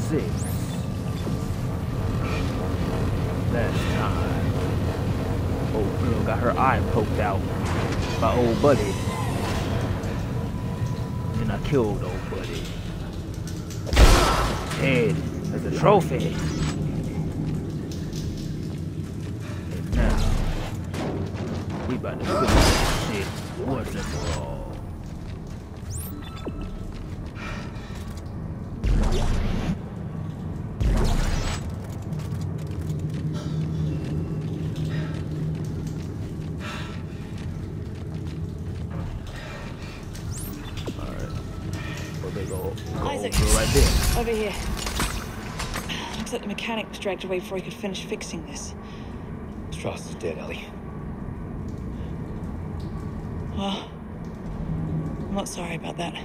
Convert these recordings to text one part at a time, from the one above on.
6. Last time. Old girl got her eye poked out by old buddy. And I killed old buddy. Dead as a trophy. And now, we about to finish this shit once and for all. Isaac, right there. over here. Looks like the mechanic was dragged away before he could finish fixing this. Strauss is dead, Ellie. Well, I'm not sorry about that.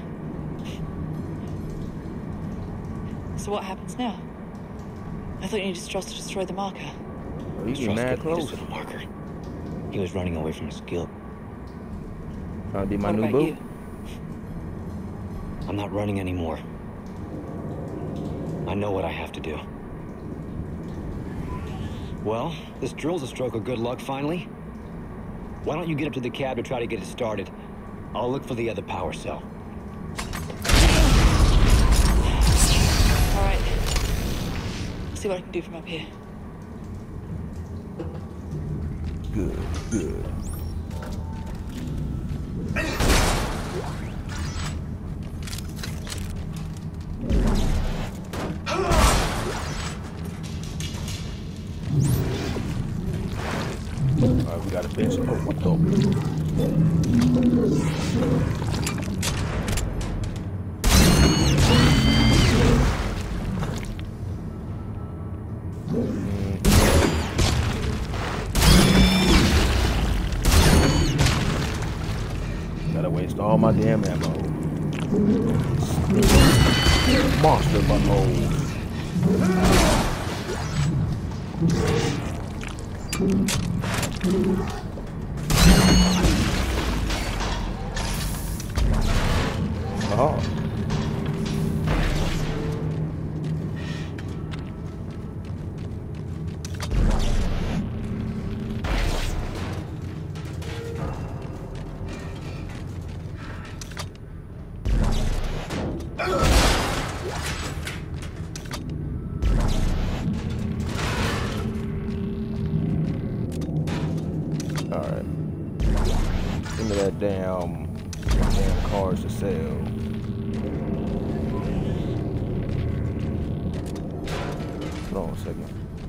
So what happens now? I thought you needed Strauss to destroy the marker. Oh, you Strauss mad couldn't close. get us to the marker. He was running away from his guild. Trying to be my What new about boo. you? I'm not running anymore. I know what I have to do. Well, this drill's a stroke of good luck, finally. Why don't you get up to the cab to try to get it started? I'll look for the other power cell. All right. See what I can do from up here. Good, good. Alright, we gotta finish. Oh, what the? Gotta waste all my damn ammo. Monster butthole. Oh. Alright. Give me that damn cars to sell. Hold on a second.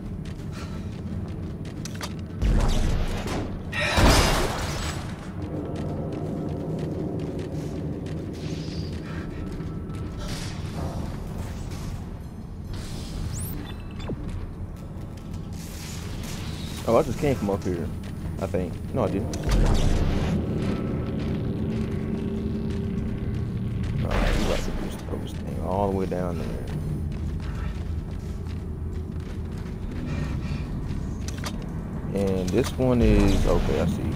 Oh, I just came from up here, I think. No, I didn't. Alright, we got to do this thing all the way down there. And this one is okay, I see.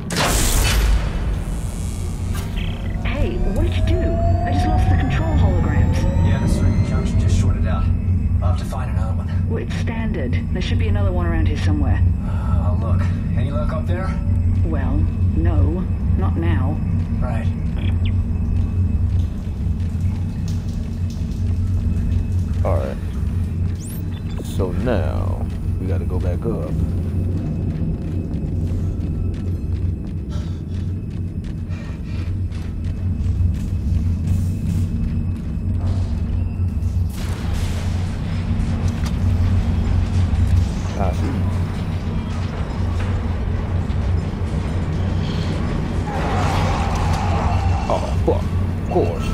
Hey, what did you do? I just lost the control holograms. Yeah, the circuit junction just shorted out. I'll have to find another one. Well, it's standard. There should be another one around here somewhere. I'll look. Any luck up there? Well, no. Not now. Right. Alright. So now we gotta go back up. I see. Oh, fuck. Of course.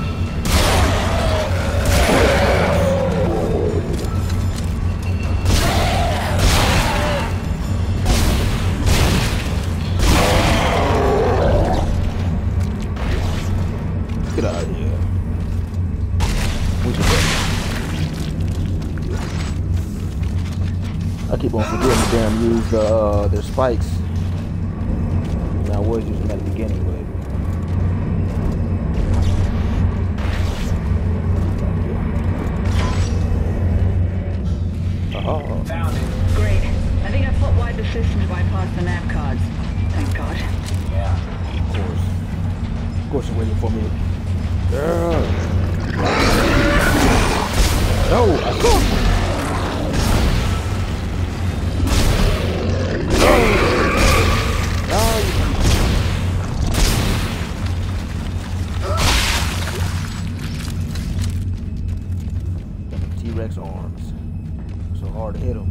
Get out of here. We should go. I keep on forgetting to damn use their spikes. I was using them at the beginning, but waiting for me. Girl. No, I saw. T-Rex arms. So hard to hit him.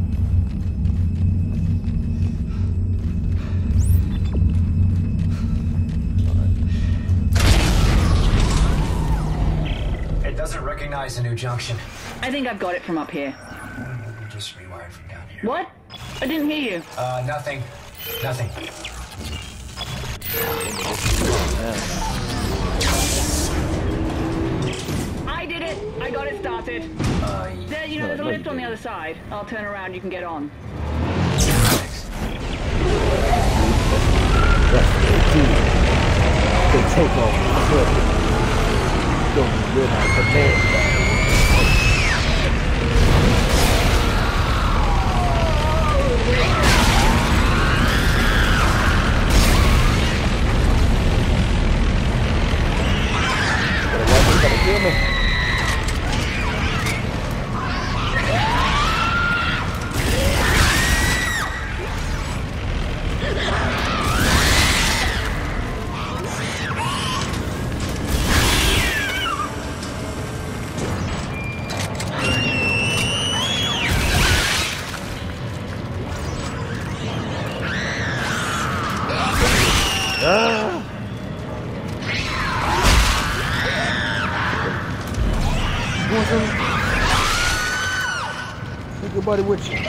It doesn't recognize a new junction. I think I've got it from up here. We'll just rewired from down here. What? I didn't hear you. Nothing. Nothing. I did it. I got it started. There, you know, there's a lift on the other side. I'll turn around. You can get on. They take off. Don't be good on command. Gotta kill me. Take your buddy with you.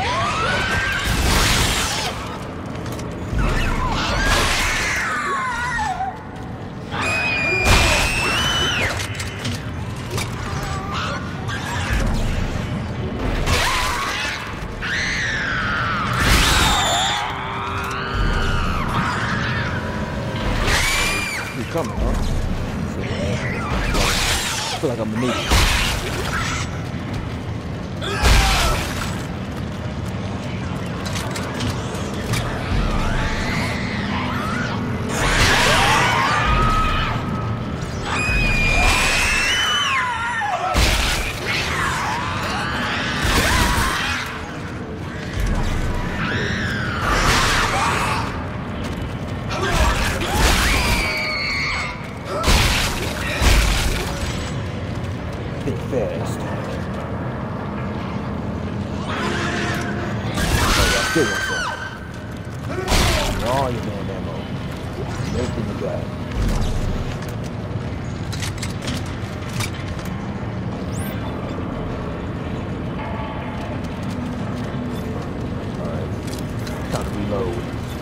You coming, huh? I feel like I'm gonna need you. Fast. Still want some. All your damn ammo. Everything you got. Alright. Time to reload.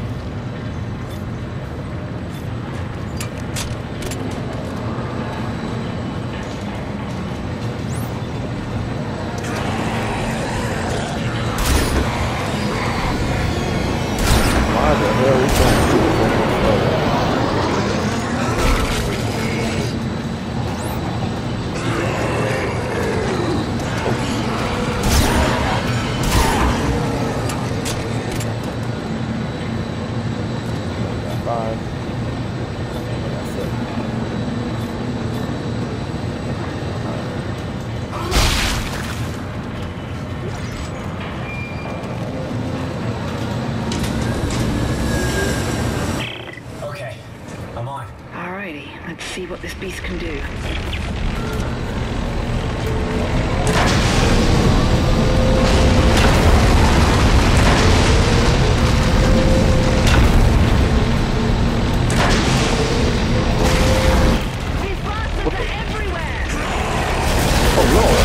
Let's see what this beast can do. These bastards are everywhere! Oh, Lord.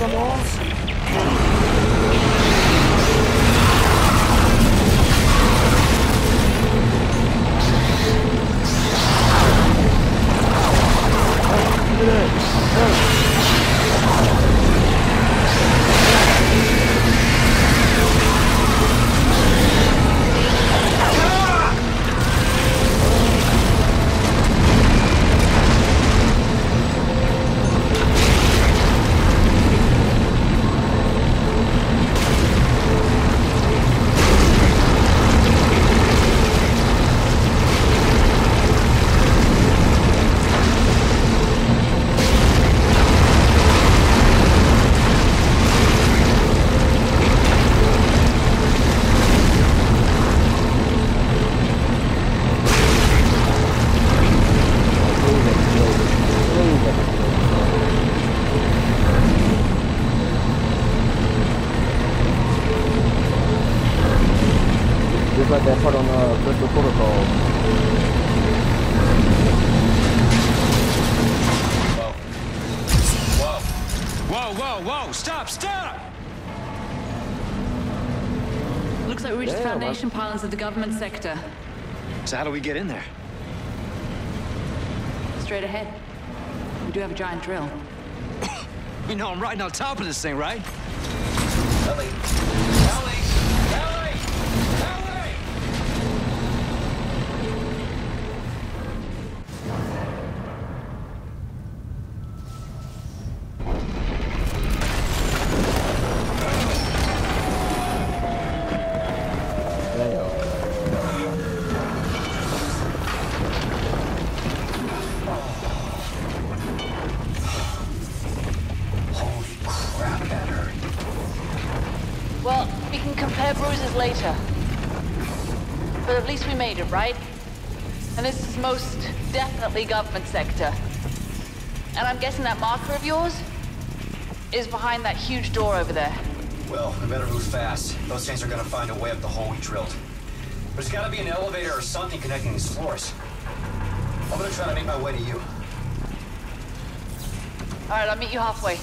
some walls? Just like that part on Crystal Protocol. Whoa! Stop! Looks like we reached the Damn, foundation pylons of the government sector. So how do we get in there? Straight ahead. We do have a giant drill. You know I'm riding on top of this thing, right? Ellie! Well, we can compare bruises later. But at least we made it, right? And this is most definitely government sector. And I'm guessing that marker of yours is behind that huge door over there. Well, we better move fast. Those things are gonna find a way up the hole we drilled. There's gotta be an elevator or something connecting these floors. I'm gonna try to make my way to you. All right, I'll meet you halfway.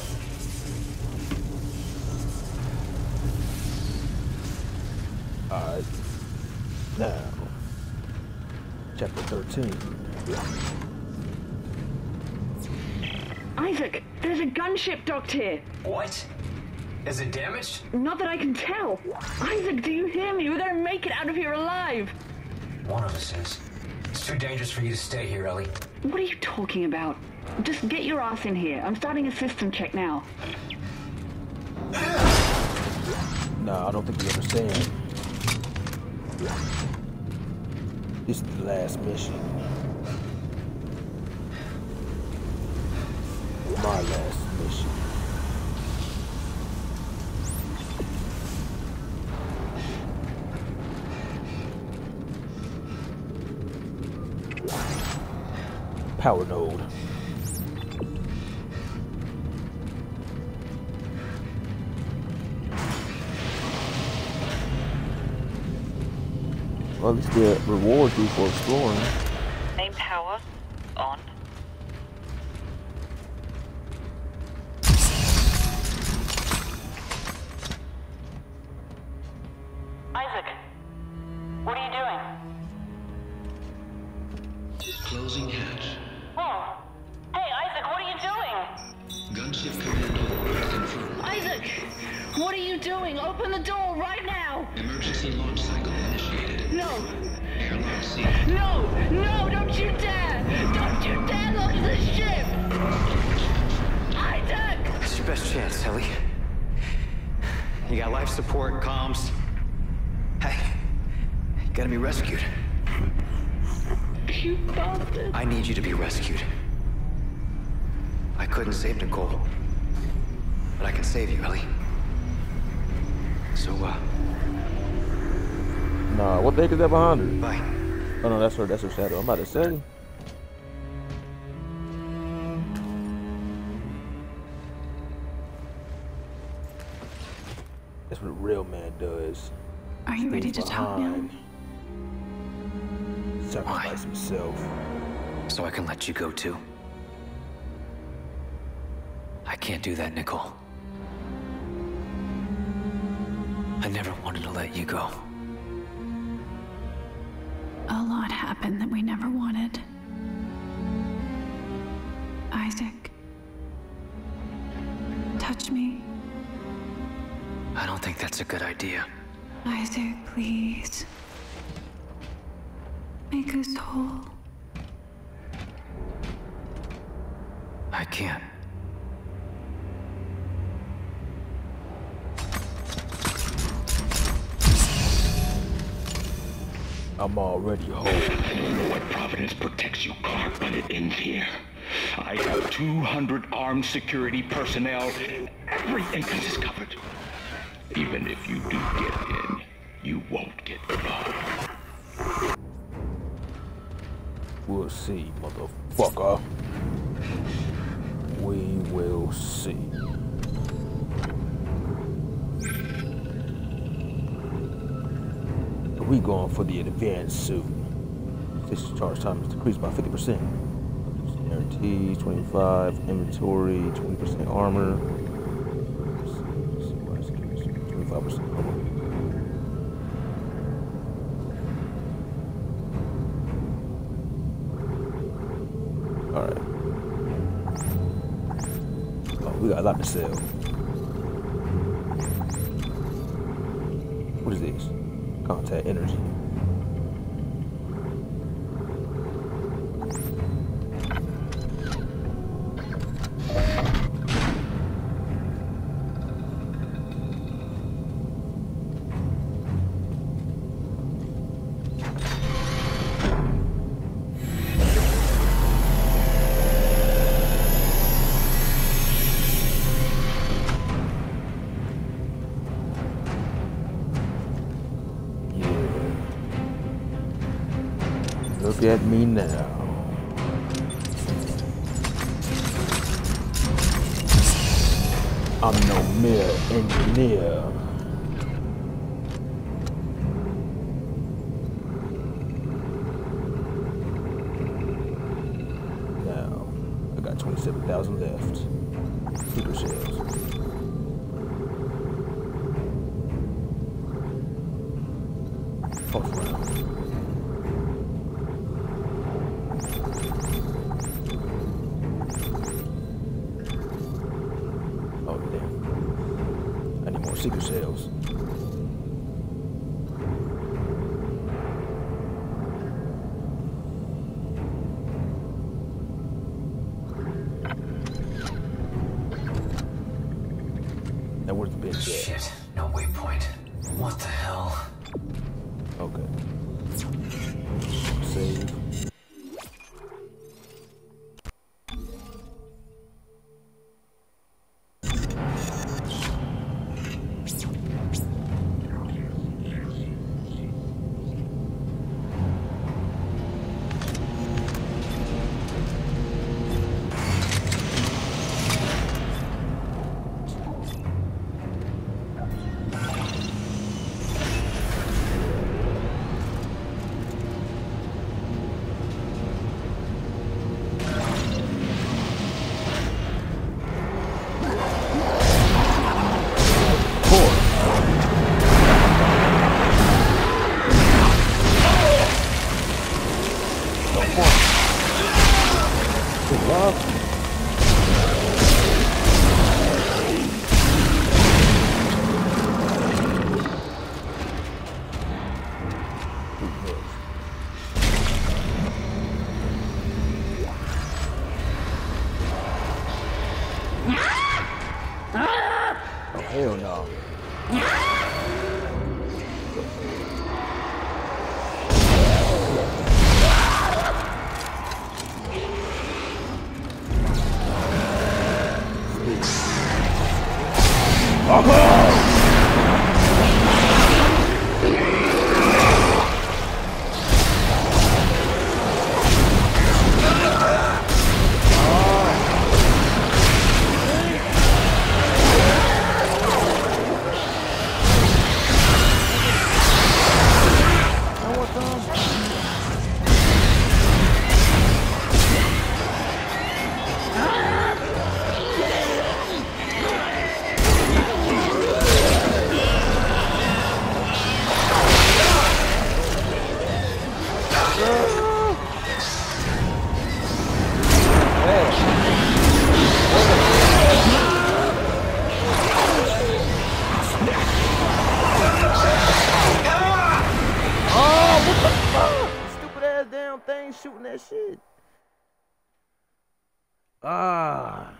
Alright. Now, chapter 13. Isaac, there's a gunship docked here. What? Is it damaged? Not that I can tell. Isaac, do you hear me? We're gonna make it out of here alive. One of us is. It's too dangerous for you to stay here, Ellie. What are you talking about? Just get your ass in here. I'm starting a system check now. Nah, I don't think you understand. This is the last mission. My last mission. Power node. Well, at least the rewards you for exploring. Main power on. Isaac, what are you doing? Closing hatch. Whoa! Hey, Isaac, what are you doing? Gunship command confirmed. Isaac, what are you doing? Open the door right now! Emergency launch cycle initiated. No! Airlock sealed. No! No! Don't you dare! Don't you dare launch the ship! Isaac! It's your best chance, Ellie. You got life support, comms. Hey, you gotta be rescued. You bastard! I need you to be rescued. I couldn't save Nicole, but I can save you, Ellie. So, Nah, what the heck is that behind her? bye. Oh no, that's her shadow. I'm about to say. That's what a real man does. Are you ready to talk now? Sacrifice himself. So I can let you go too. I can't do that, Nicole. I never wanted to let you go. A lot happened that we never wanted. Isaac. Touch me. I don't think that's a good idea. Isaac, please. Make us whole. I can't. I'm already whole. I don't know what Providence protects you, Clark, but it ends here. I have 200 armed security personnel. Every entrance is covered. Even if you do get in, you won't get far. We'll see, motherfucker. We will see. We going for the advanced suit. Discharge time is decreased by 50%. Guarantees 25, inventory 20% armor, 25% armor. All right. Oh, we got a lot to sell. What is this? Contact energy. Look at me now. I'm no mere engineer. Now, I got 27,000 left. Super shells. Pulse round. Secret sales. Now where's the big Shit, no waypoint. What the hell? Okay. Save. Hell no. Ah.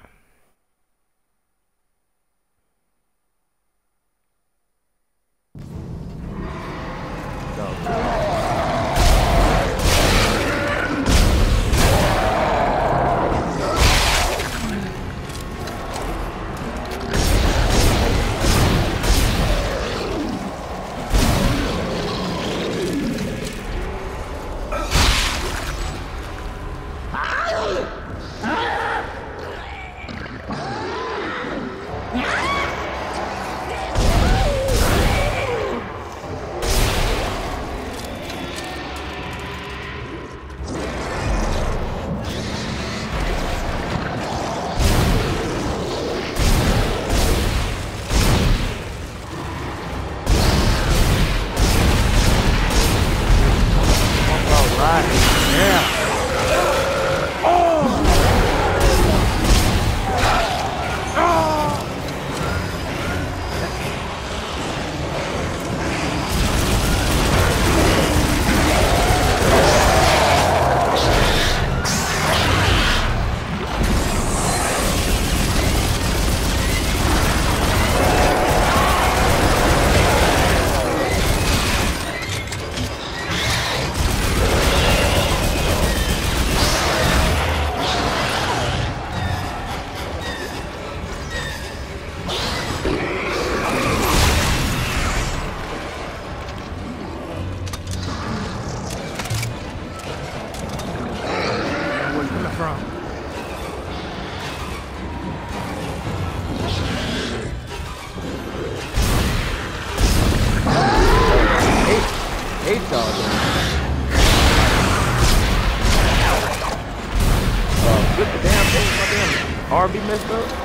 RB messed up.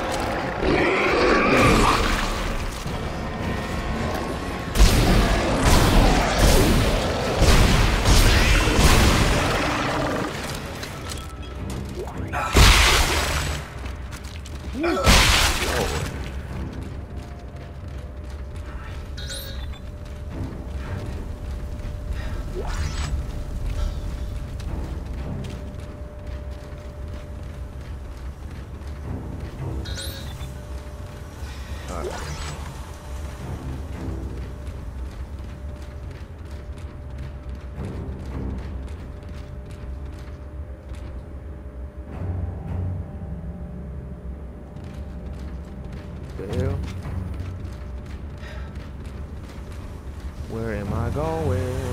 Where am I going?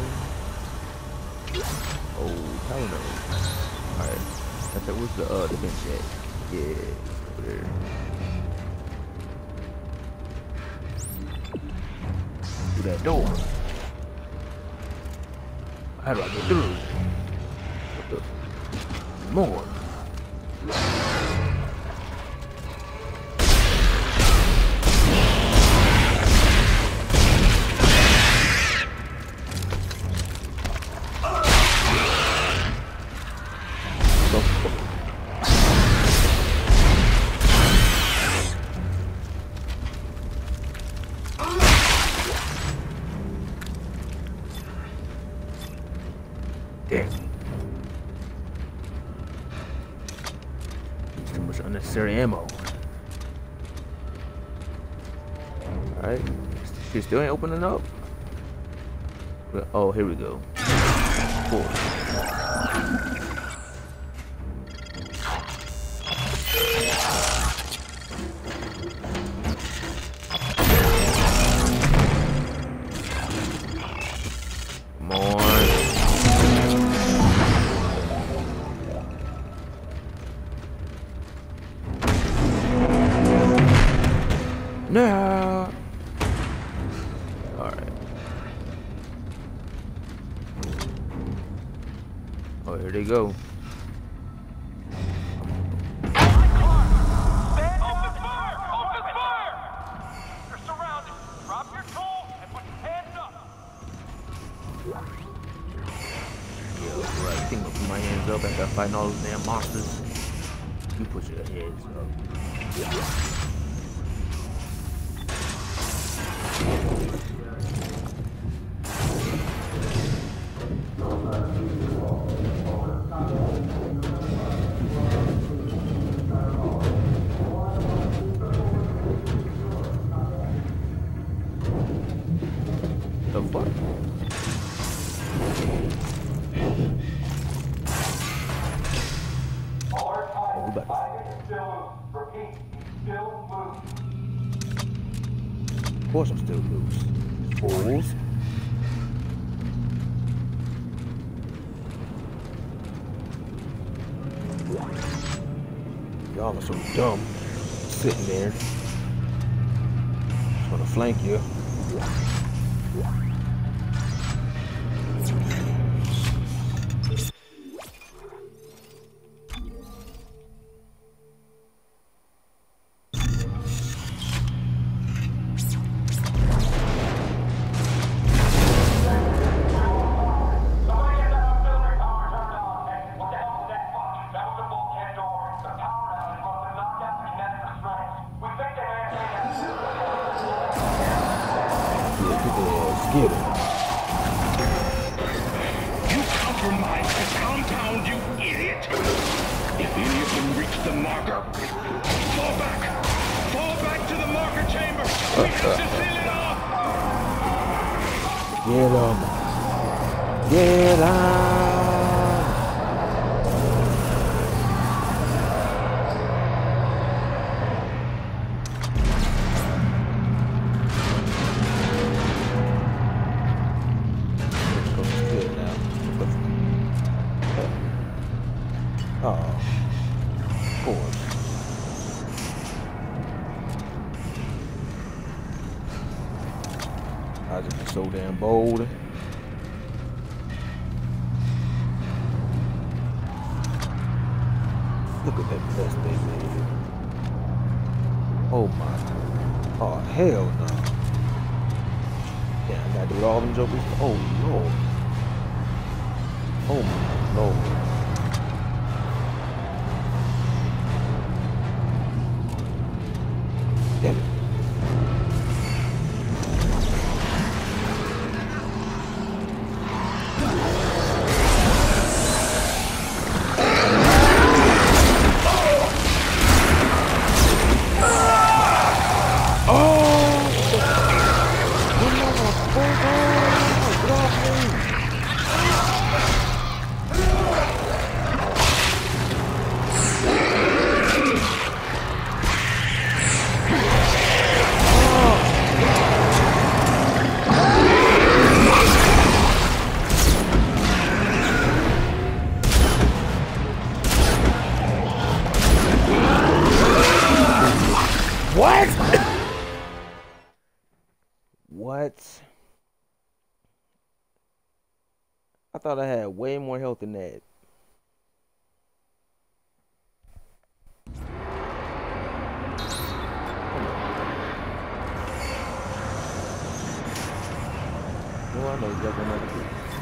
Oh, hell no. Alright. I thought where's the bench at? Yeah, over there. Through that door. How do I get through? What the? More. Too much unnecessary ammo. Alright. She still ain't opening up. Oh, here we go. Cool. No. All right. Oh, here they go. My hands up after fighting all those damn monsters. You put your hands up. about Of course I'm still loose. Fools. Y'all are so dumb. Sitting there. Just gonna flank you. You compromised the compound, you idiot! If any of them reach the marker, fall back! Fall back to the marker chamber! We have to seal it off! Get 'em! Get 'em! So damn bold. Look at that mess they made. Oh my. Oh hell no. Damn, I gotta do all them jokers. Oh lord. Oh my lord. Damn it. What? What? I thought I had way more health than that. No, I know exactly what to do.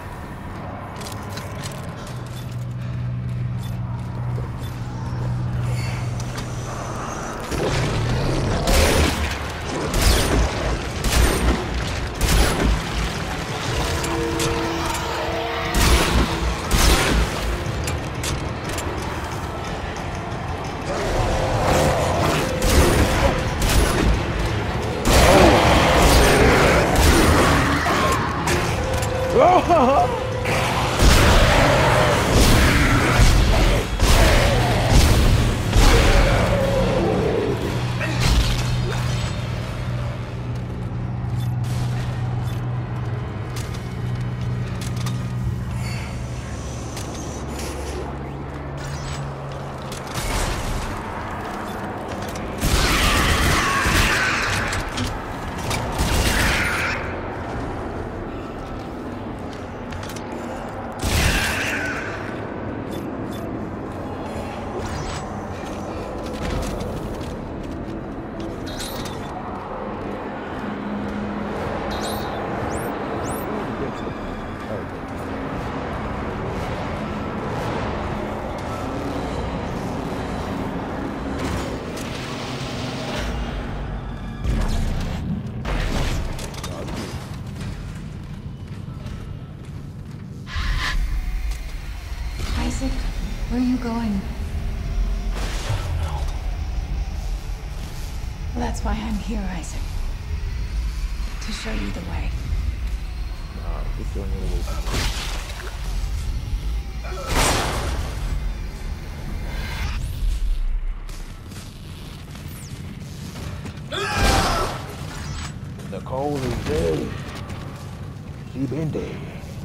Isaac, where are you going? Well, that's why I'm here, Isaac. To show you the way. Get your hand away. Cole is dead. She been dead.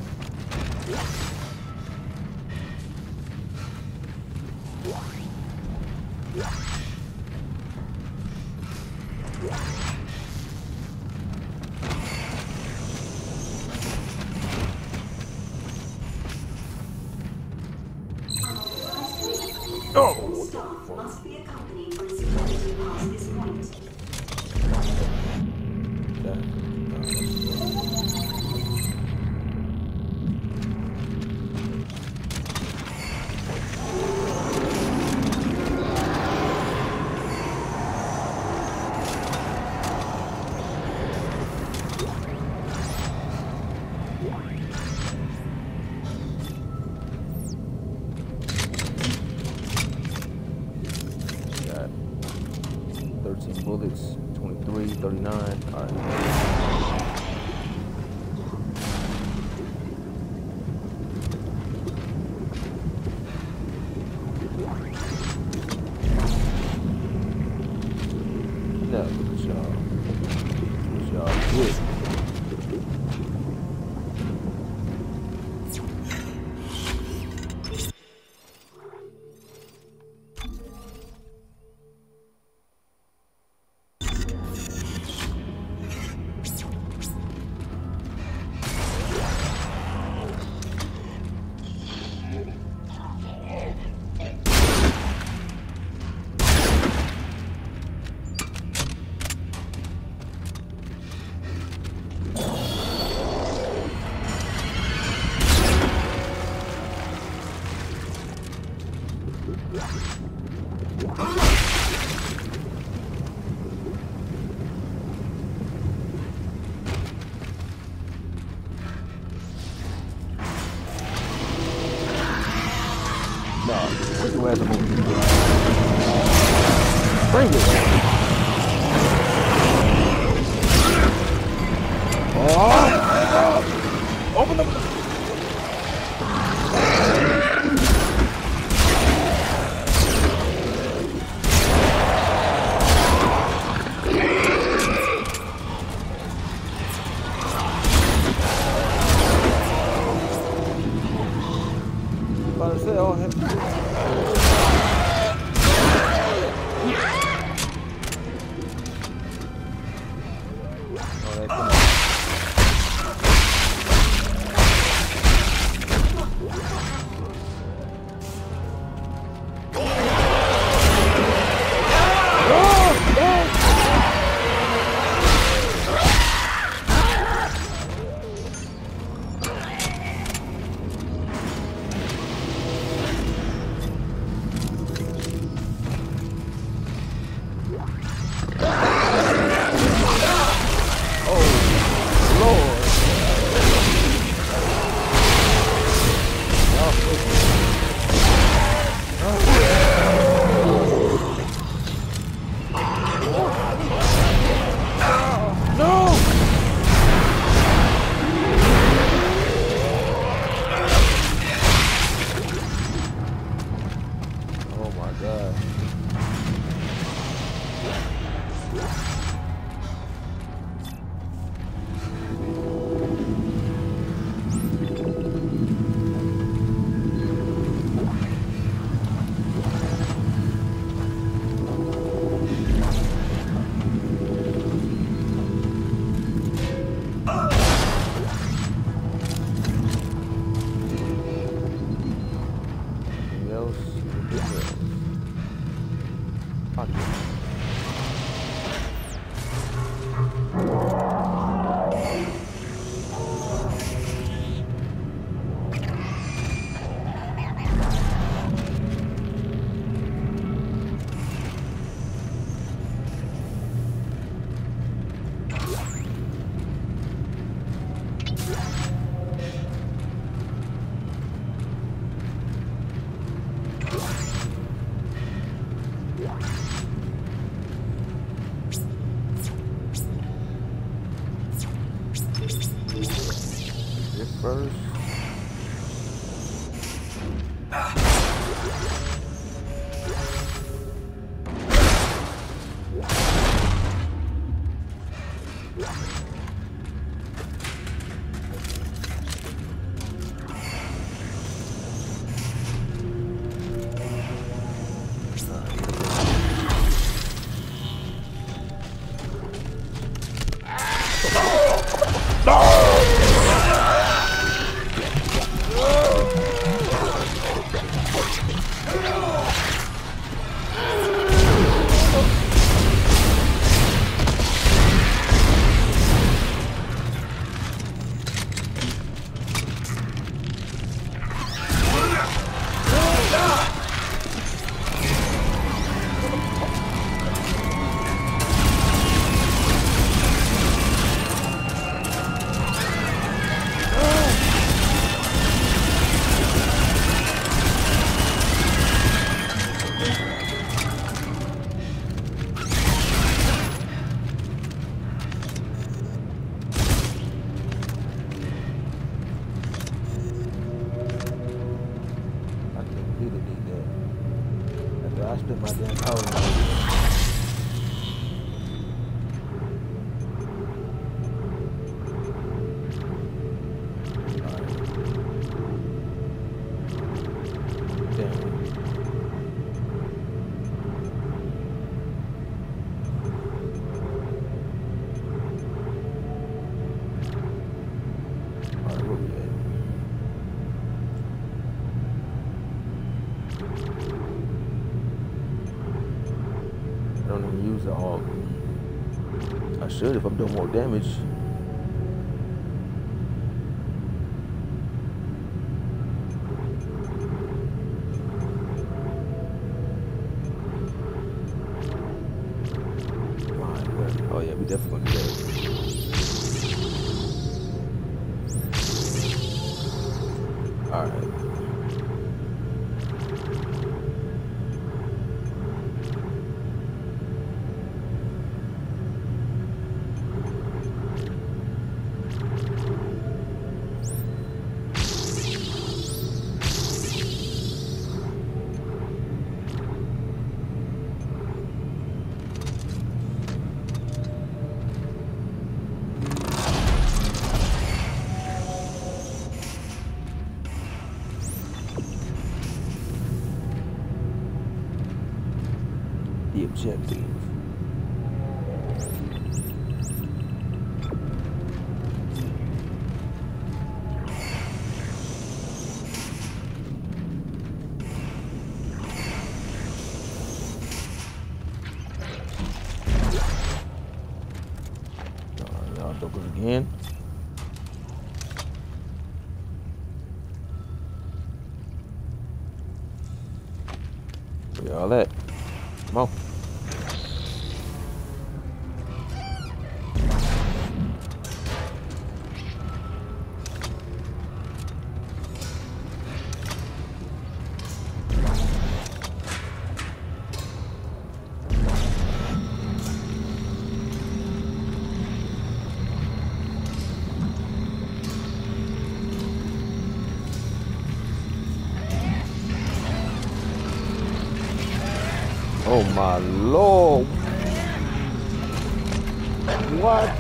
Oh, Staff must be accompanied by security past this point. got 13 bullets, 23, 39. All right. No, look at y'all. Look at y'all good. Bring it. Oh! Open up the... About to say, oh, first. spent my damn power. I should if I'm doing more damage. Oh yeah, we definitely gonna do that. All right. The objective. Y'all double again. Where y'all at? Come on. Oh my Lord. What?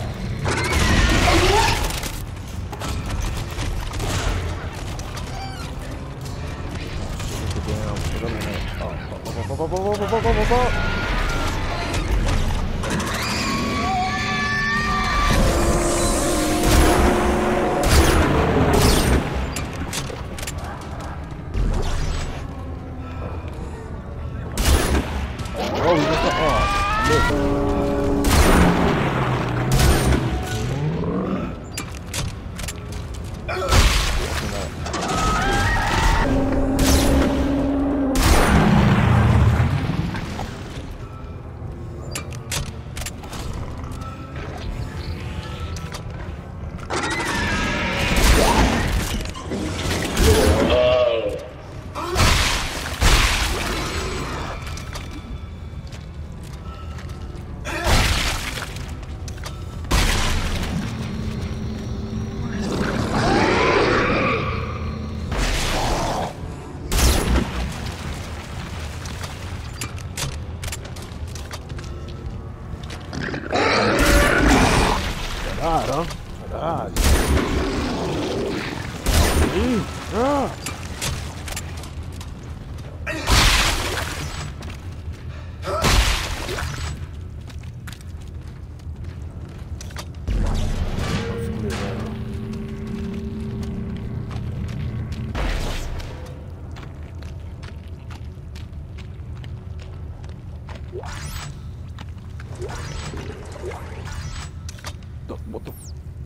What the?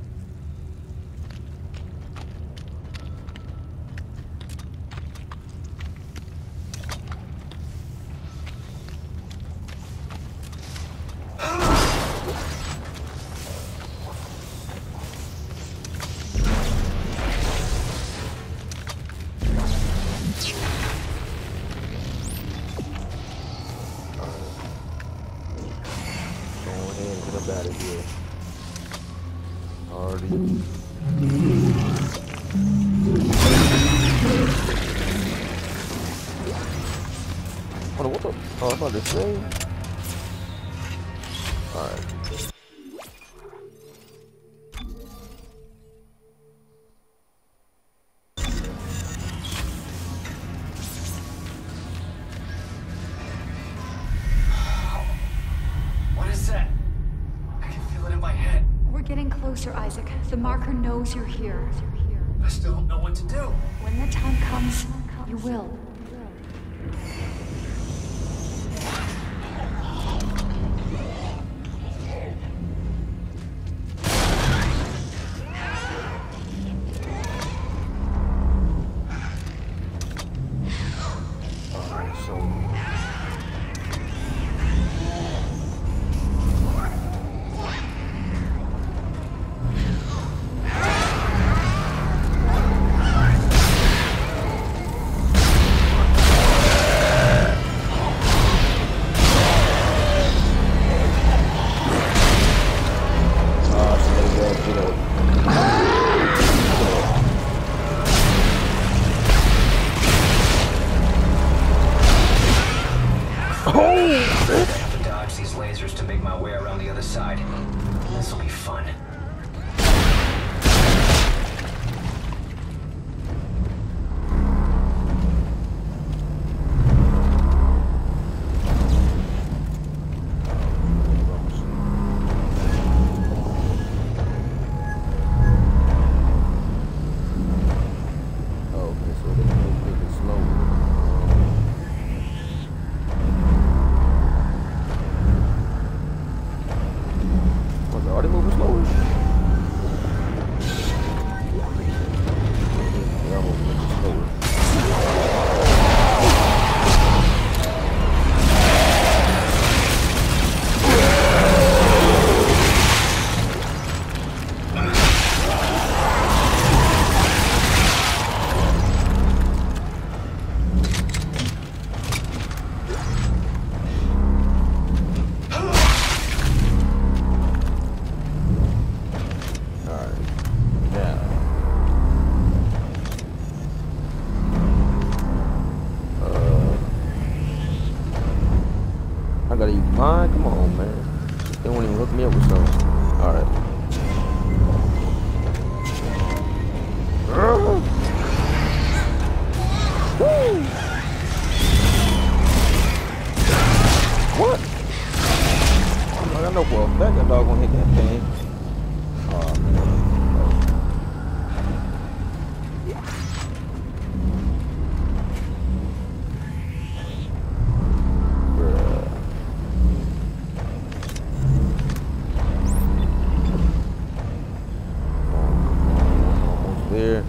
Out of here. Already. What the? Oh. I'm about to say. Alright. What is that? I can feel it in my head. We're getting closer, Isaac. The marker knows you're here. I still don't know what to do. When the time comes, you will. Come on, man. They won't even hook me up with something. Alright. What? I know for a fact that dog gonna hit that thing. Oh, man. There.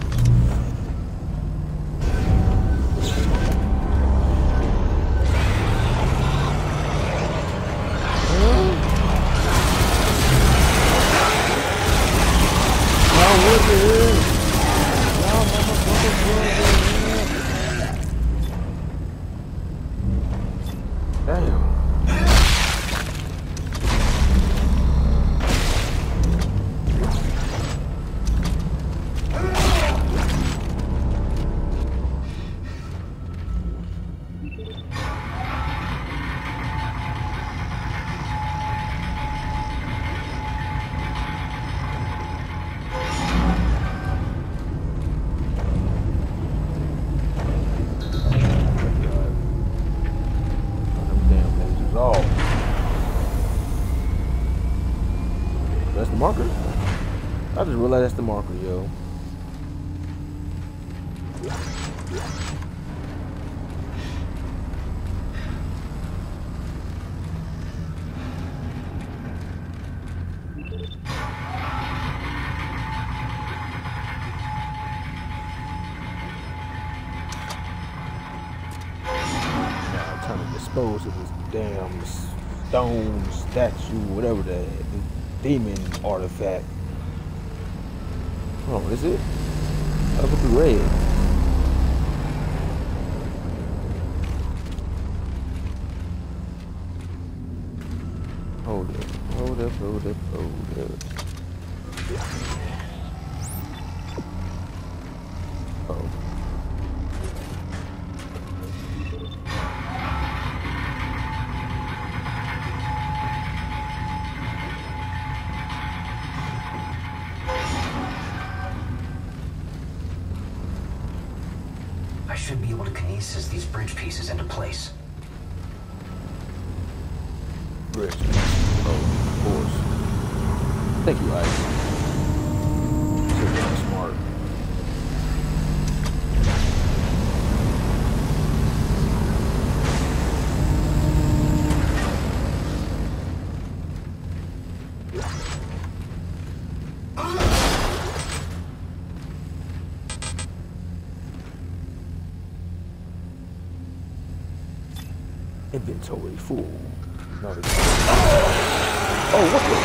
Damn. That's the marker? I just realized that's the marker, yo. Now I'm trying to dispose of this damn stone statue, whatever that demon artifact. Oh, what is it? That would be red. Hold up, hold up, hold up, hold up. Oh. should be able to kinesis these bridge pieces into place. Bridge. Oh, of course. Thank you, Ike. You're very smart. Inventory full. Oh, what the?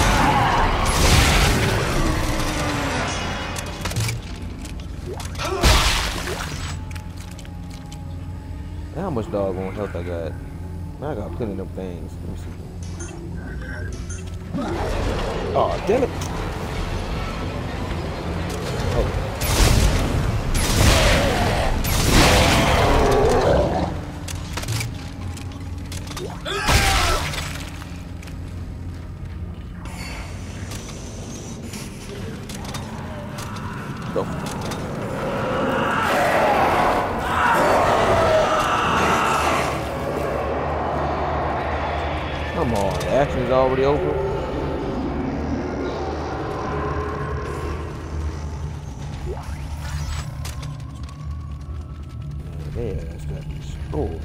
How much doggone health I got? I got plenty of them things. Let me see. Oh, damn it. Oh. Go. Come on, the action's already over. Yeah, that's got destroyed.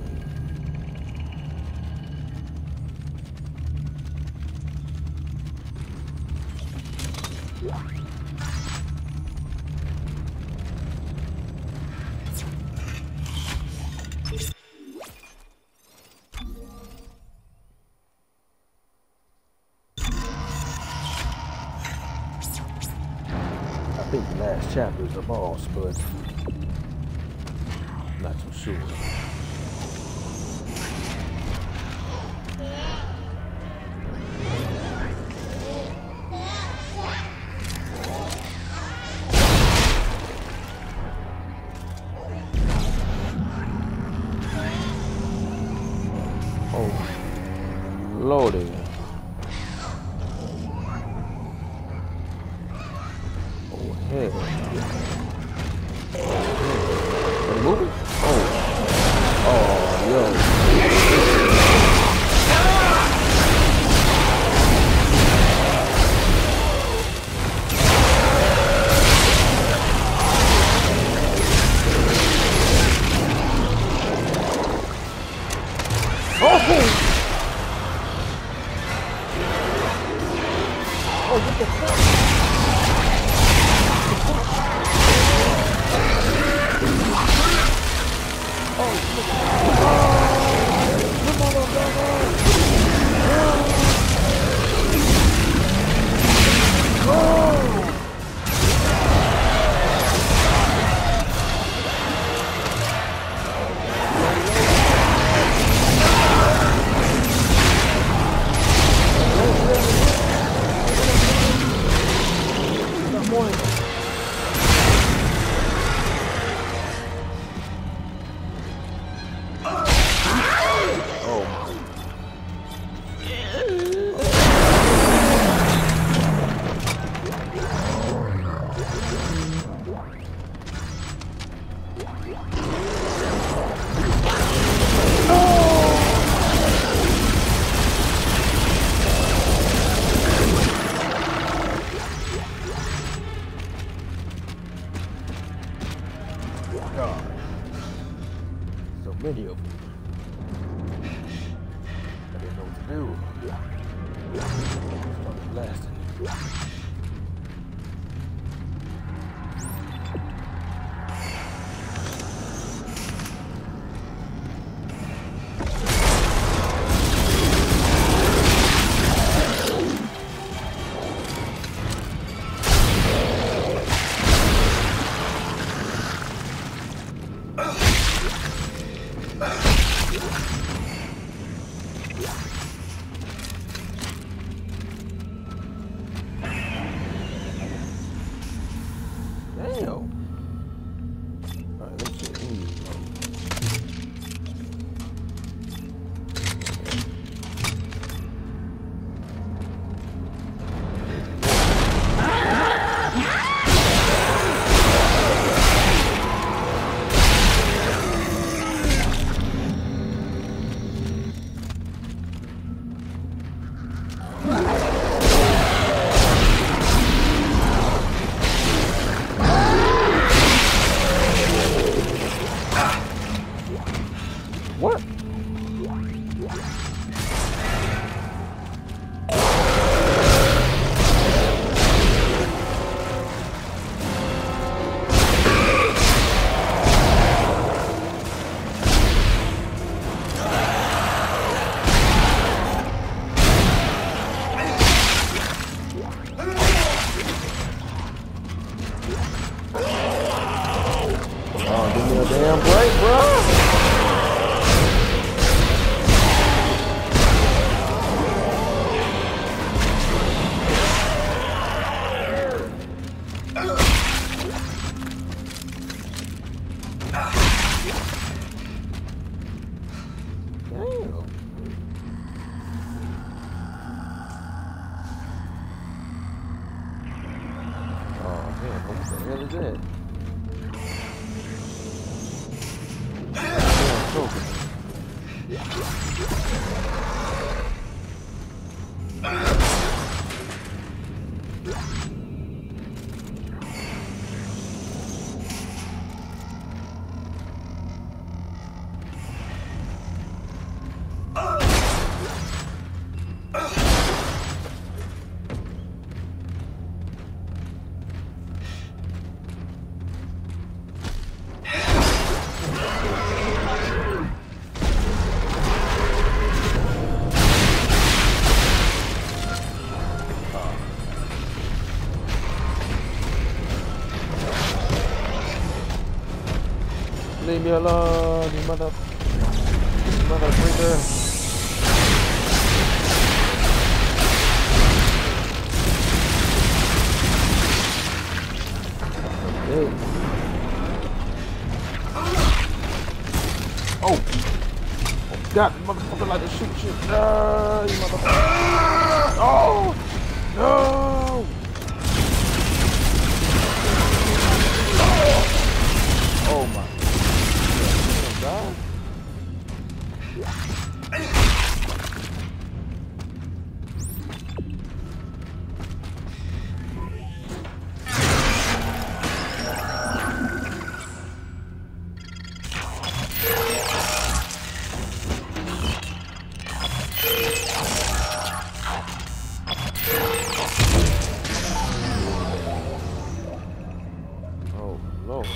I think the last chapter is a boss, but I'm not too sure. Oh, Lordy. Hey. Are you moving? Oh. Oh, yo. Oh, what the fuck? God. So many of them. I didn't know what to do. Started blasting. What the hell is that? Leave me alone, you mother freaker. Hey. Oh! God, this motherfucker like to shoot you. No, you motherfucker. Oh! No! Oh my. God. Oh Lord.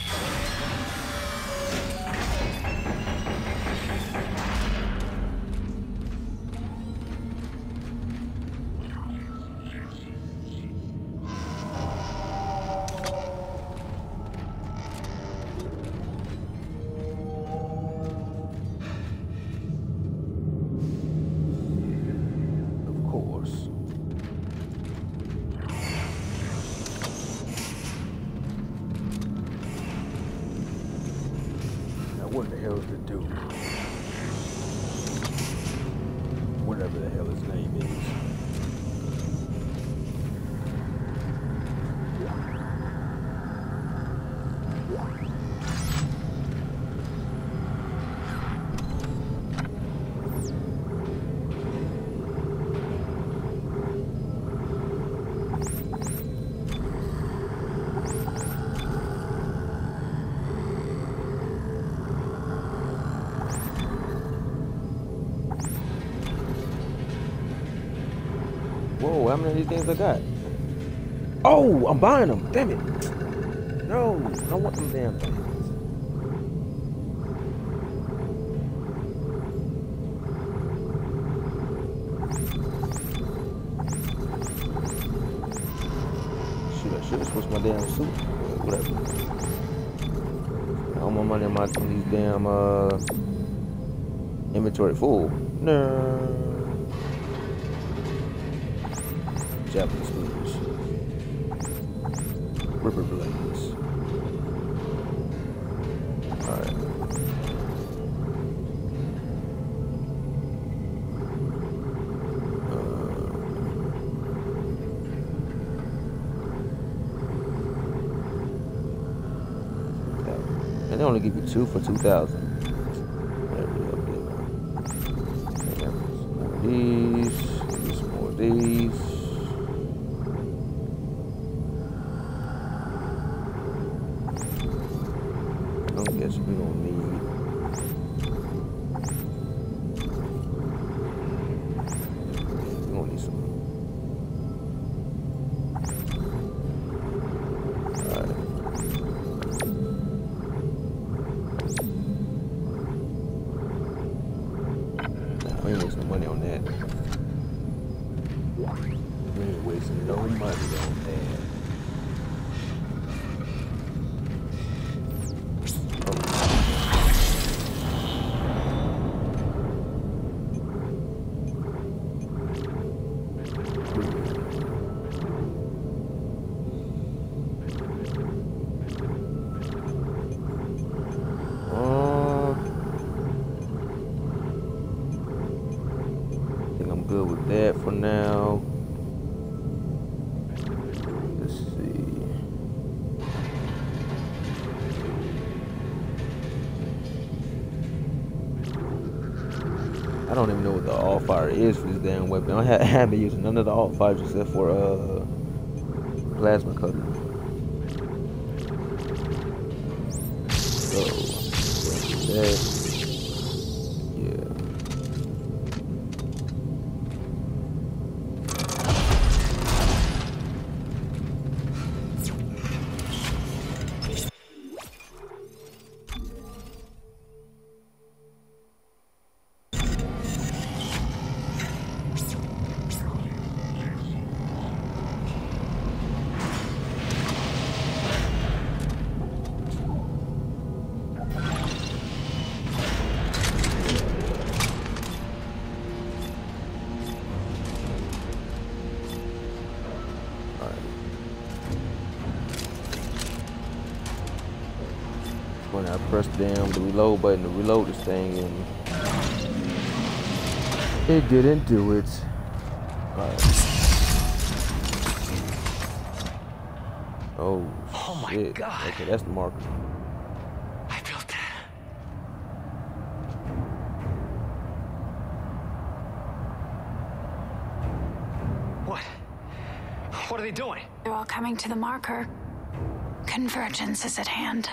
What the hell is the dude? Whatever the hell his name is. Whoa, how many of these things I got? Oh, I'm buying them. Damn it. No, I don't want them damn things. Shoot, I should have switched my damn suit. Whatever. All my money in these damn inventory full. No. Japanese movies. Ripper blades. Alright. And they only give you 2 for 2,000. These, more of these. Guess we don't need. We don't need some. Alright. Nah, we ain't wasting money on that. We ain't wasting no money on that. Good with that for now. Let's see. don't even know what the all fire is for this damn weapon. I haven't been using none of the all fires except for plasma cutter. So that, yeah. When I press down the reload button to reload this thing, and it didn't do it. Alright. Oh my shit. God. Okay, that's the marker. I built that. What? What are they doing? They're all coming to the marker. Convergence is at hand.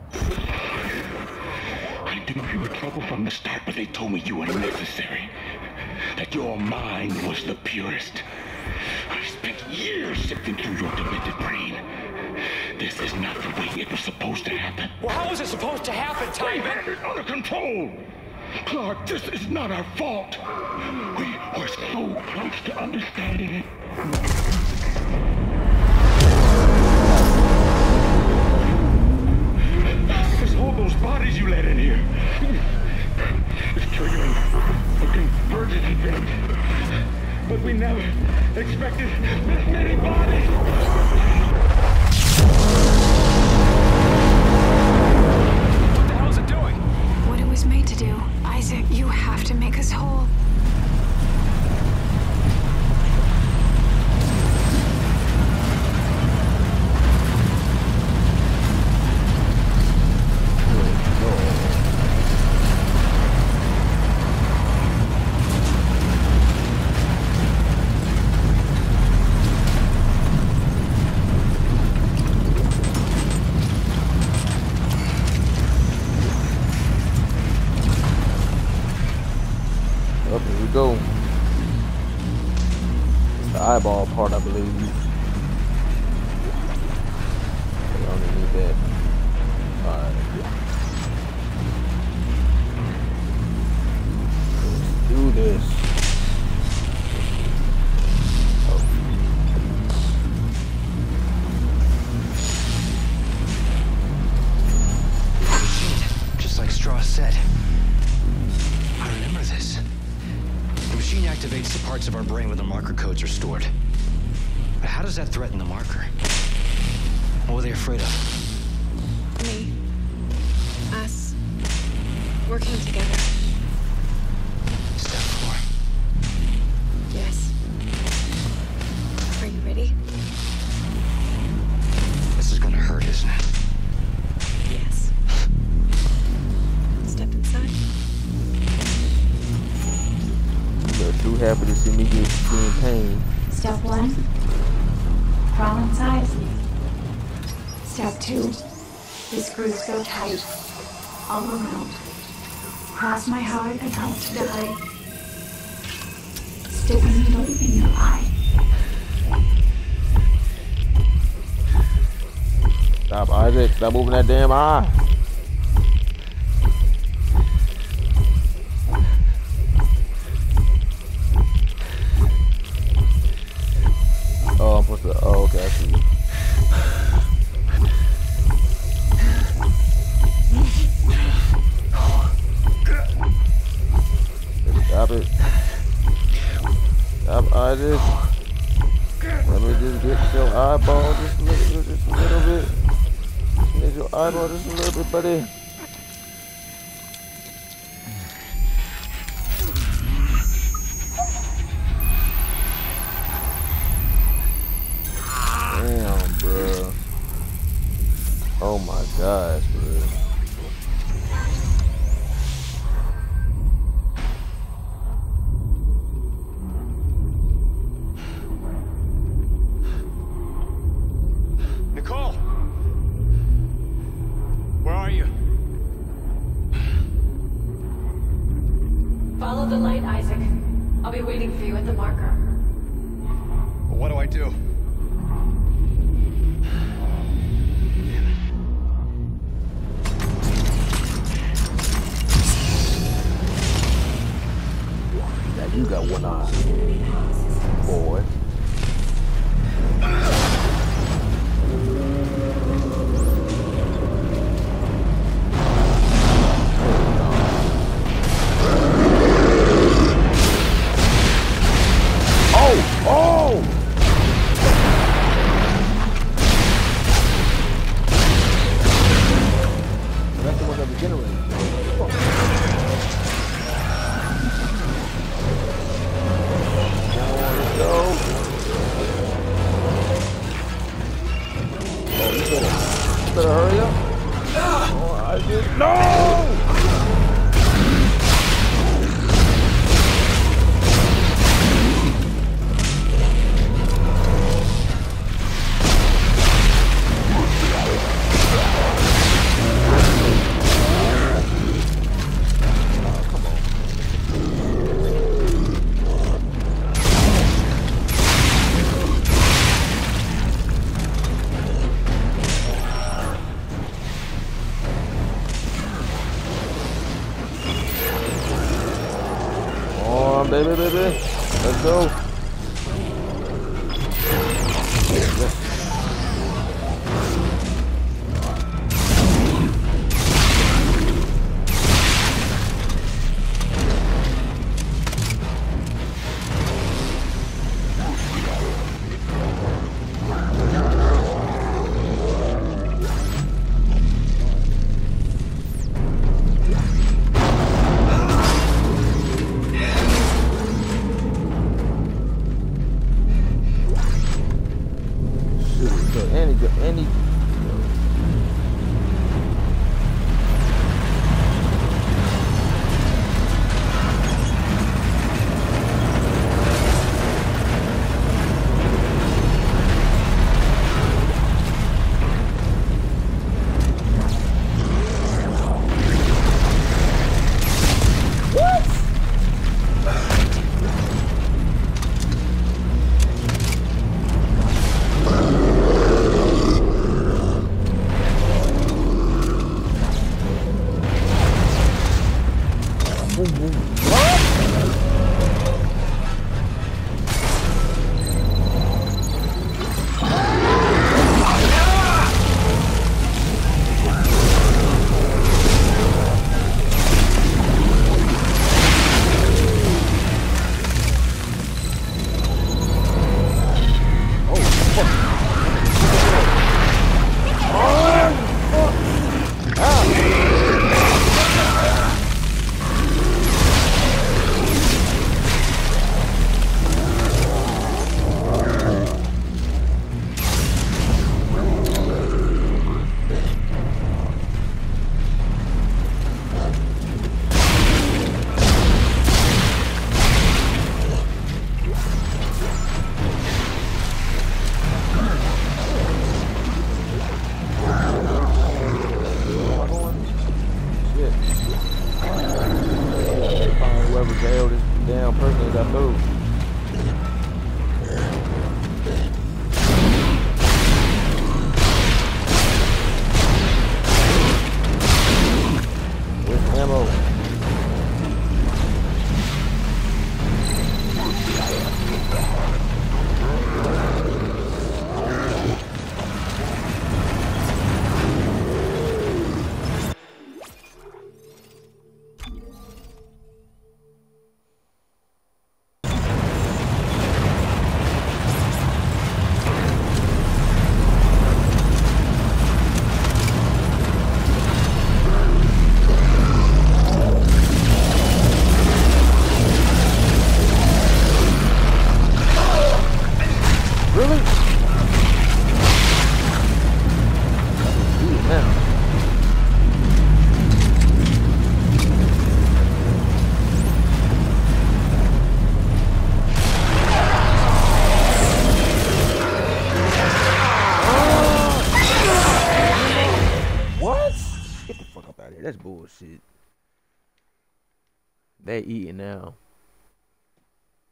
I knew you were trouble from the start, but they told me you were necessary. That your mind was the purest. I spent years sifting through your demented brain. This is not the way it was supposed to happen. Well, how was it supposed to happen, We Tybin? had it under control. Clark, this is not our fault. We were so close to understanding it. Just hold those bodies you let in here. It's triggering a convergence event. But we never expected this many bodies. What the hell is it doing? What it was made to do. Isaac, you have to make us whole. Up here we go. It's the eyeball part, I believe. I don't even need that. Alright. Let's do this. Just like Strauss said. I remember this. The machine activates the parts of our brain where the marker codes are stored. But how does that threaten the marker? What were they afraid of? Me. Us. Working together. Step 4. Yes. Are you ready? This is gonna hurt, isn't it? Yes. Step inside. They're too happy to see me get in pain. Step 1. Crawl inside. Step 2. The screws go tight. All around. Cross my heart and hope to die. Stick a needle in your eye. Stop, Isaac. Stop moving that damn eye. Oh, I'm supposed to. Oh, okay, I see. Stop it. Stop, Isaac. Let me just get your eyeball just a little bit. Get your eyeball just a little bit, buddy. Damn, bro. Oh my gosh, bro. I'll be waiting for you at the marker. Well, what do I do? Now you got one eye, boy. Oh! That's the one that regenerated. Let's go. Oh, you better hurry up. Oh, I did. No! Baby, let's go. Any That's bullshit. They eating now.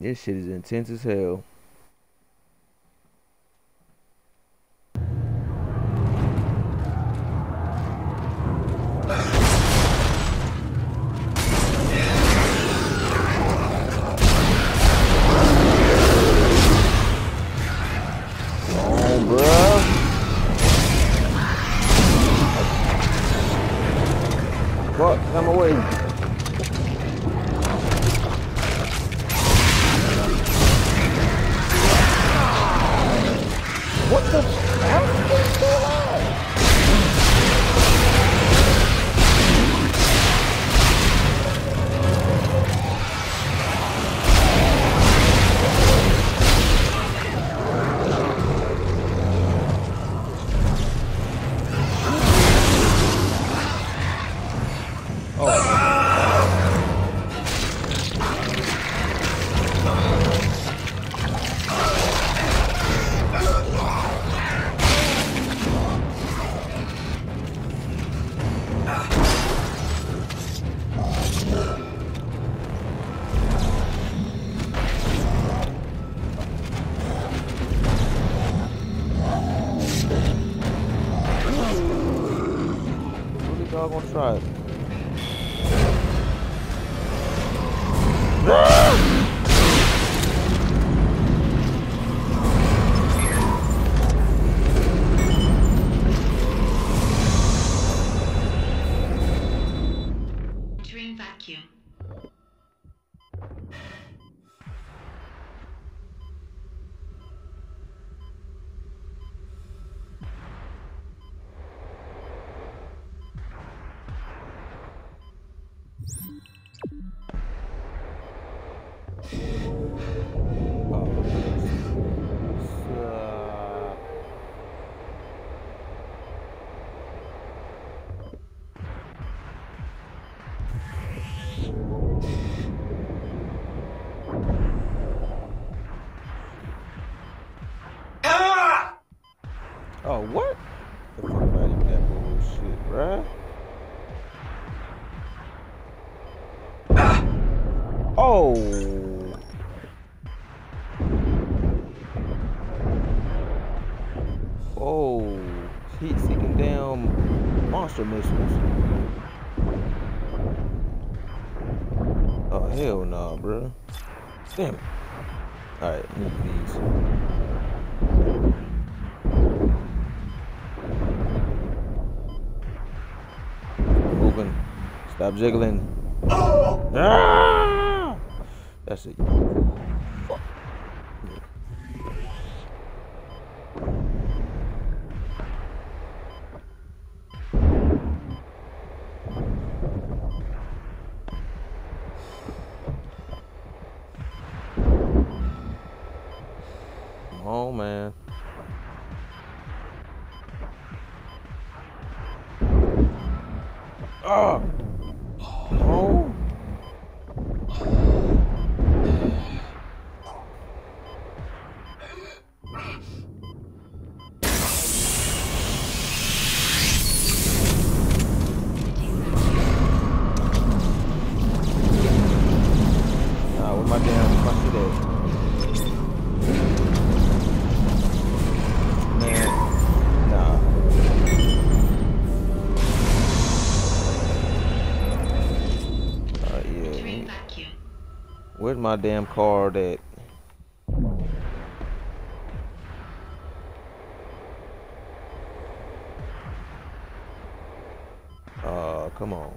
This shit is intense as hell. Fuck, I'm away. What the hell is still alive? Y'all gonna try it. Entering vacuum. Oh, what? The fuck about you, that bullshit, bruh? Oh. Oh. Heat-seeking damn monster missiles. Oh, hell nah, bruh. Damn it. Alright, need these. Moving. Stop jiggling. Ah! That's it. Fuck. Oh man. Oh. Oh. Nah, where my damn shit at? Man, nah. Yeah. Where's my damn card at? Come on.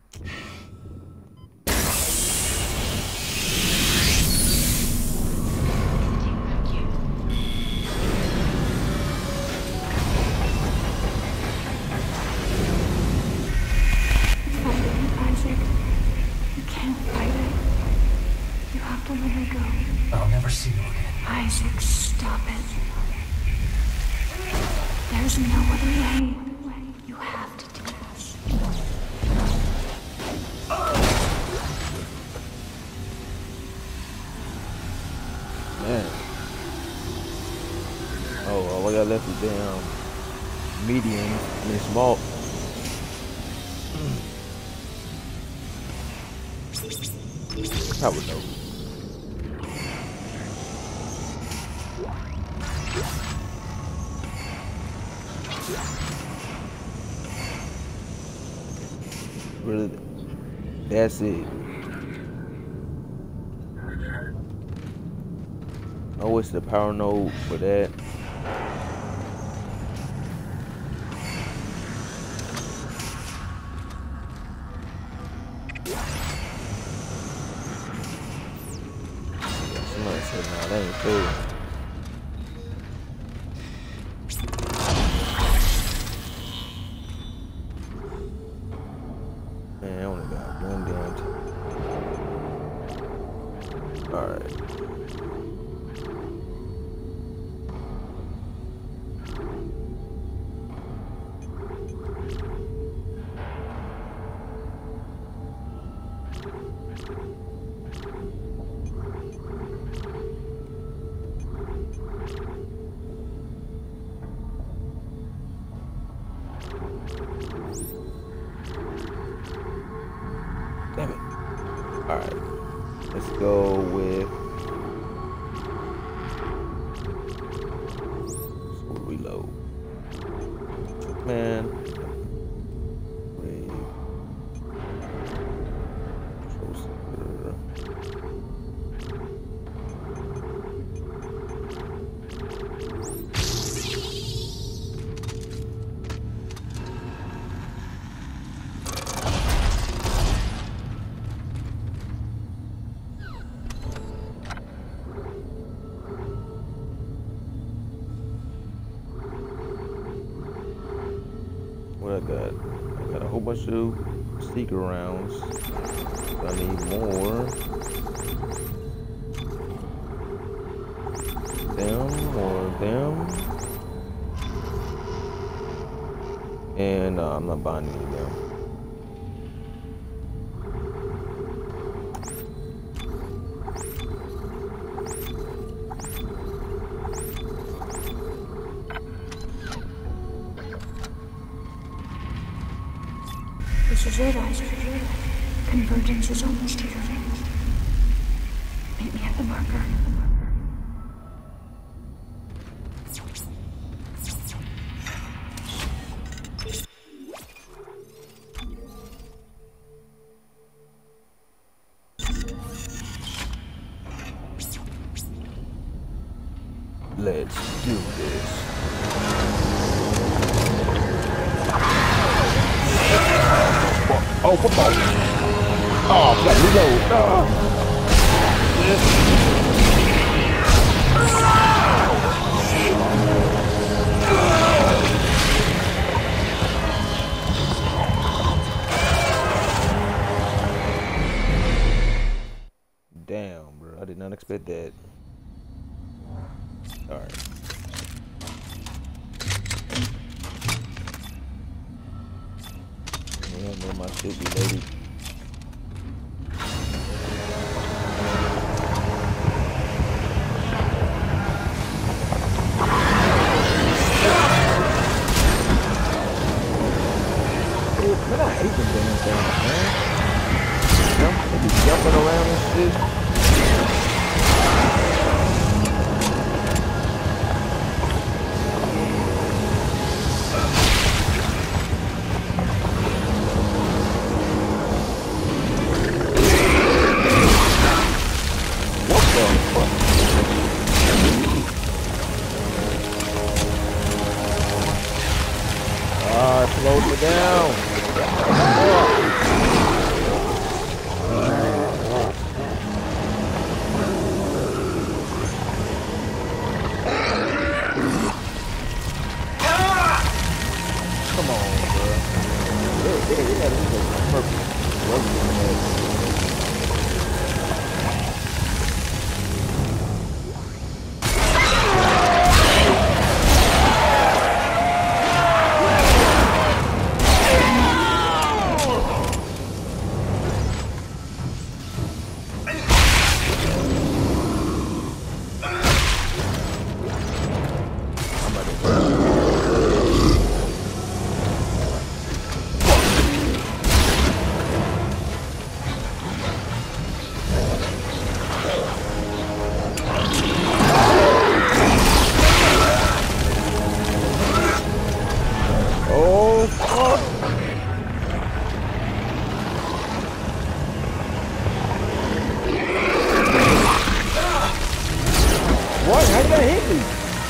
I'll never see you again. Isaac, stop it. There's no other way. You have to do this. Man. Oh, all I got left is damn medium. I mean small. I would know. Really, that's it. Oh, it's the power node for that. Somebody said, nah, that ain't fair. Man, I only got one damn time. Alright. Damn it. Alright. Let's go with... Let's reload. Man. What I got? I got a whole bunch of seeker rounds. I need more. More of them. And I'm not buying any of them. This is it, Isaac. Convergence is almost here. Meet me at the marker. Let's do this. Oh, football. Oh, got reload. Damn, bro. I did not expect that. All right. Yeah, my shit be loaded. Man, I hate them damn things, man. They be jumping around and shit. Slow me down. hit me.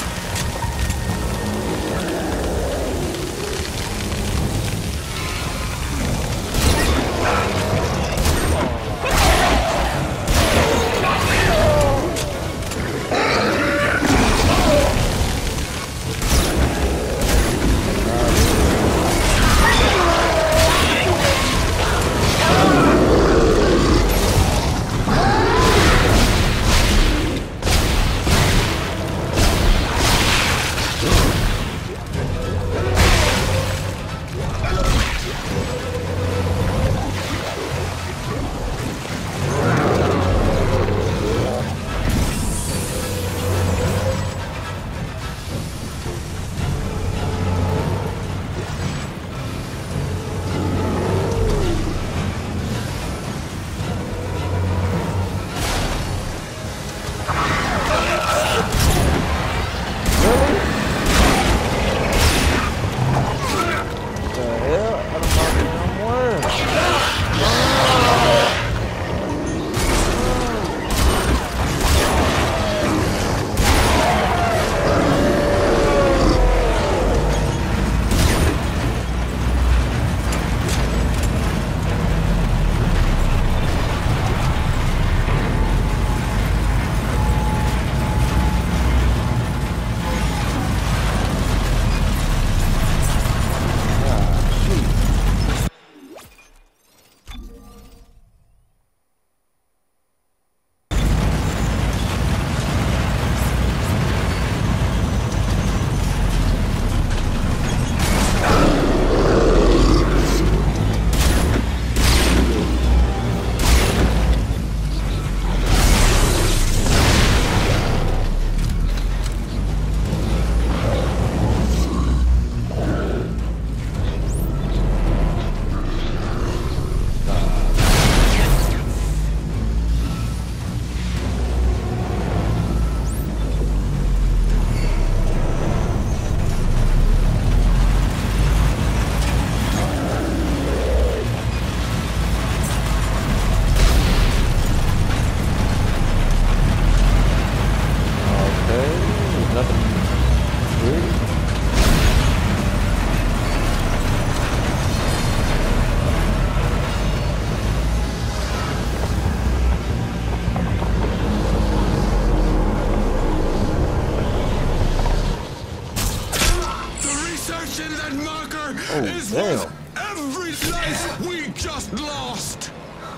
is worth every life we just lost.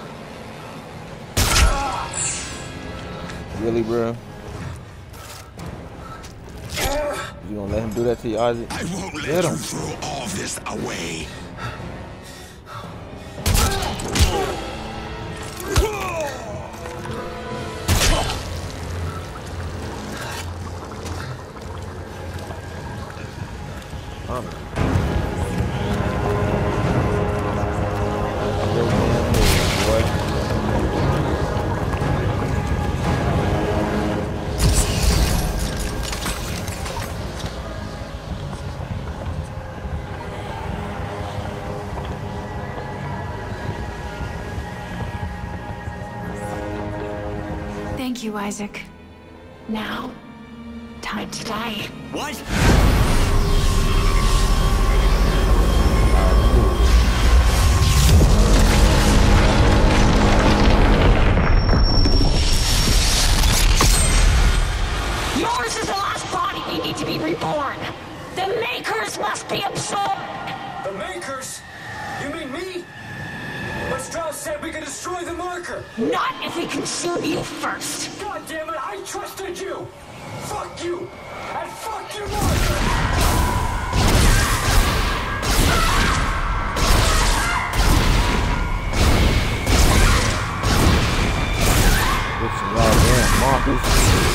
Really, bro? You gonna let him do that to you, Isaac? I won't let you throw all this away. Thank you, Isaac. Now, time to die. What? Yours is the last body we need to be reborn. The Makers must be absorbed. The Makers? You mean me? But Strauss said we could destroy the marker. Not if we consume you first. God damn it, I trusted you. Fuck you. And fuck your marker. It's some goddamn markers.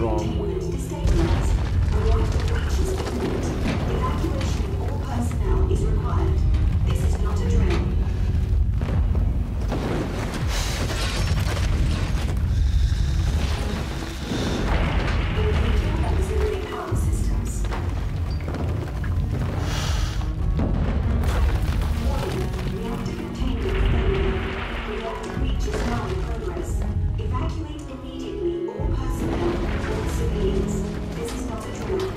strong will. Evacuation of all personnel is required. This is not a drill. Engaging auxiliary power systems. Warning, reactor containment failure. Reactor breach is now in progress. Evacuate immediately all personnel, all civilians. This is not a drill.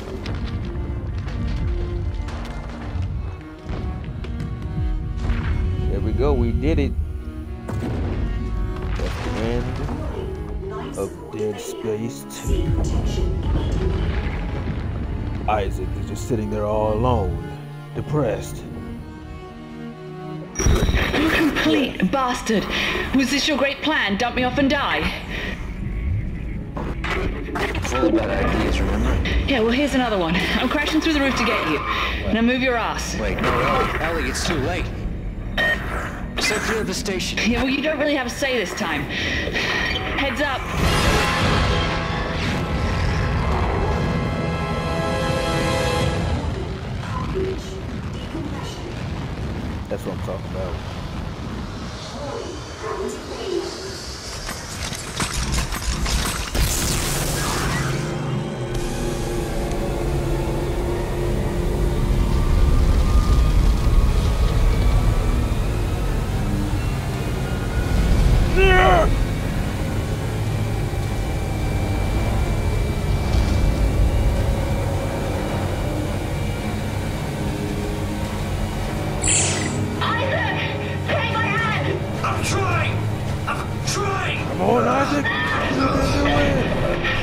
There we go, we did it. That's the end of Dead Space 2. Isaac is just sitting there all alone, depressed. You complete bastard! Was this your great plan? Dump me off and die? Full of bad ideas, remember? Yeah, well, here's another one. I'm crashing through the roof to get you. Now move your ass. Wait, no, Ellie, it's too late. So clear the station. Yeah, well, you don't really have a say this time. Heads up. That's what I'm talking about. Come on, Isaac! You can do it!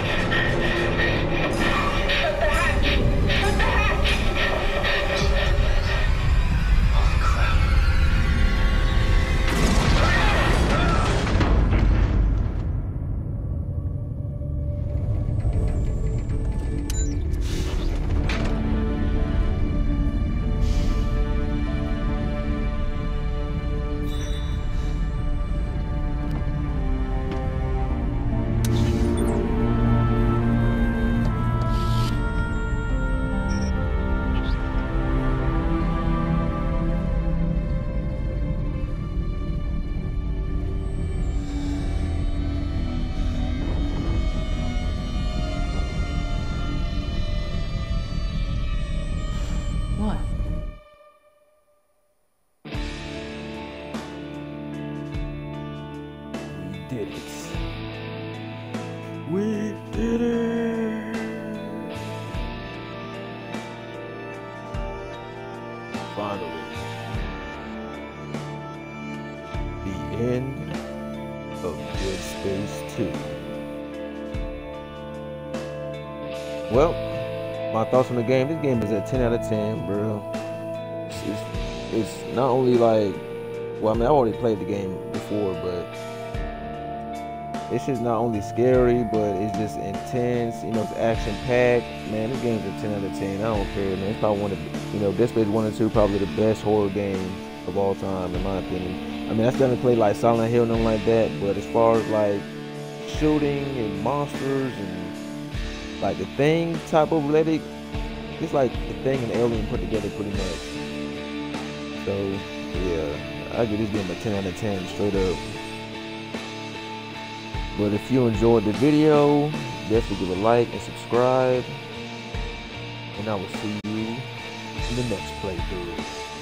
What? We did it. We did it! Finally. The end of Dead Space 2. Well, my thoughts on the game. This game is a 10 out of 10, bro. It's not only like, well, I mean, I already played the game before, but it's just not only scary, but it's just intense. You know, it's action packed. Man, this game's a 10 out of 10. I don't care, man. It's probably one of, you know, Dead Space 1 and 2, probably the best horror games of all time, in my opinion. I mean, I still haven't played like Silent Hill, nothing like that, but as far as like shooting and monsters and like the Thing type of athletic, it's like the Thing and Alien put together pretty much. So yeah, I give this game a 10 out of 10 straight up. But if you enjoyed the video, definitely give a like and subscribe, and I will see you in the next playthrough.